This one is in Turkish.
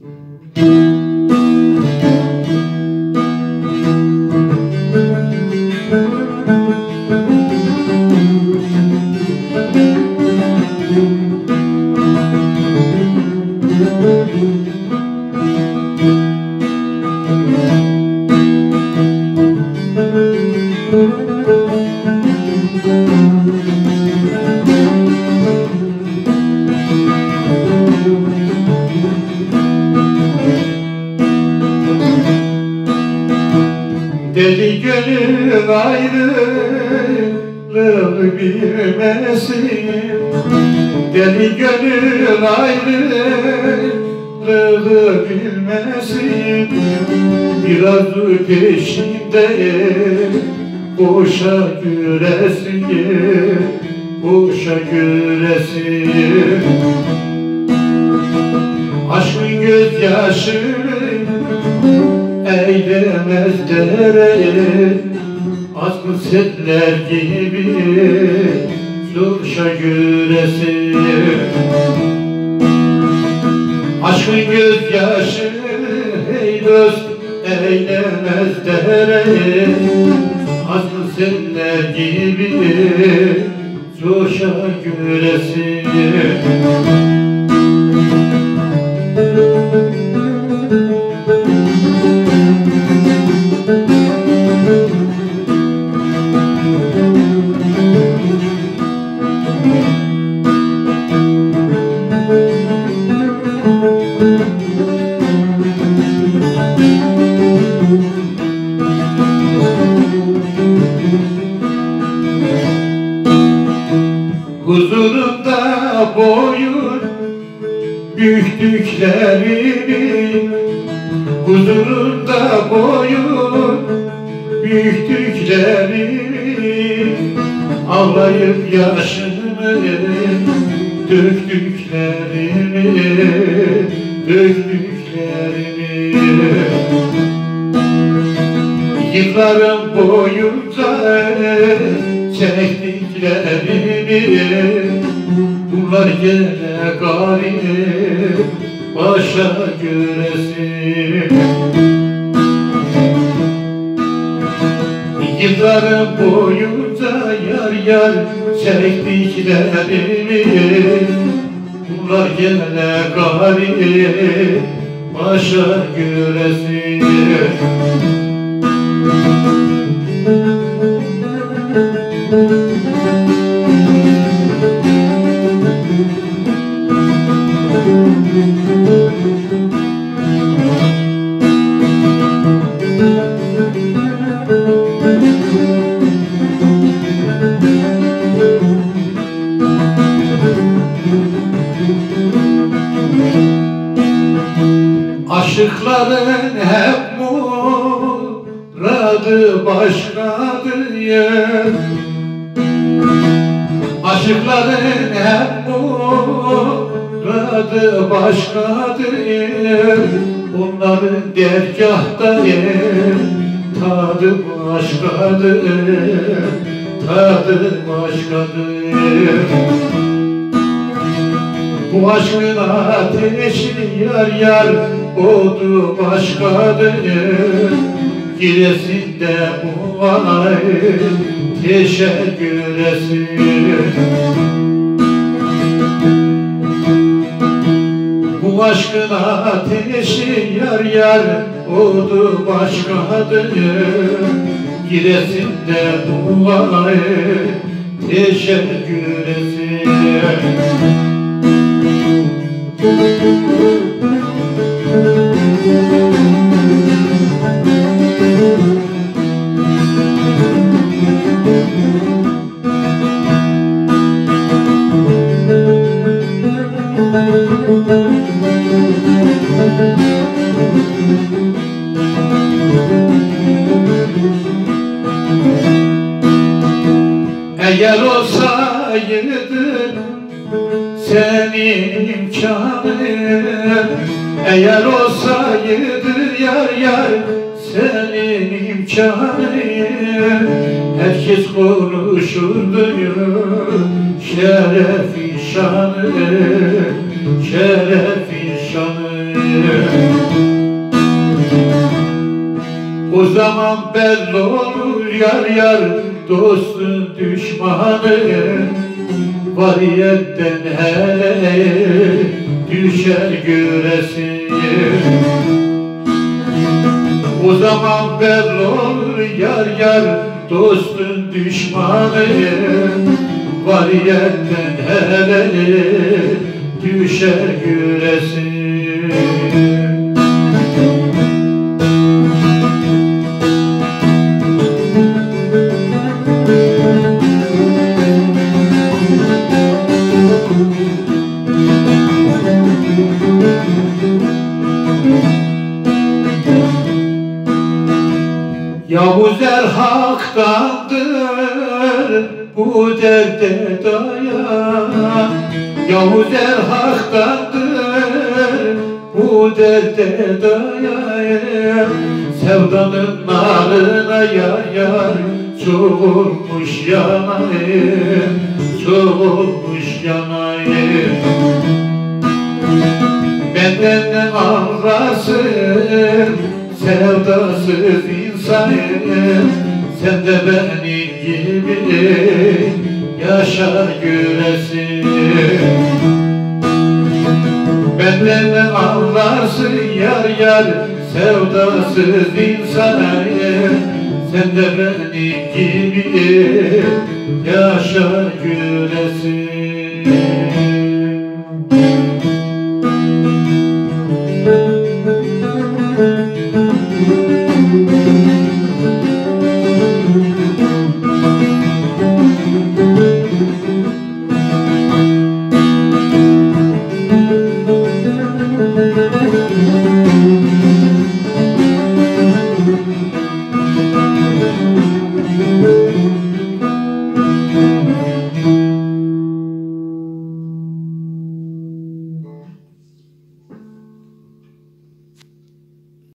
Deli gönül ayrılığı bilmesin, deli gönül ayrılığı bilmesin. Biraz peşinde boşa güresin, boşa güresin. Aşkın gözyaşını eylemez dere, aşkın seller gibi boşa güresin. Aşkın gözyaşını ey dost eylemez dere, aşkın seller gibi boşa güresin. Huzurunda boyun büktüklerini, huzurunda boyun büktüklerini, ağlayıp yaşını döktüklerini, döktüklerini. Yıllarım boyunca çektiklerini, bunlar gene garip başa göresin. Yıllarım boyunca yar yar çektiklerini, bunlar gene garip başa göresin. Aşıkların hep muradı başkadır ya. Aşıkların hep muradı başkadır ya. Onların dergâhta tadı başkadır, tadı başkadır. Bu aşkın ateşi yar yar odu başkadır. Giresin'de bu ateşe göresin. Bu aşkın ateşi yar yar odu başkadır. Giresin'de bu ateşe göresin. Eğer olsaydı senin imkanın, eğer olsaydı yar yar senin imkanın, herkes konuşurdu şerefi şanı, şerefi şanı. O zaman belli olur yar yar dostun düşmanı. Variyetten hele düşer göresin. O zaman belli olur yar yar dostun düşmanı. Variyetten hele düşer göresin. Yavuz er haktandır, bu derde dayan. Yavuz er haktandır, bu derde dayan. Sevdanın narına yar yar çok olmuş yanayım, çok olmuş yanayım. Benden ne anlarsın sevdasız insanım, sen de benim gibi yaşar göresin. Benden ne anlarsın yar yar sevdasız insanım, sen de benim gibi yaşar göresin.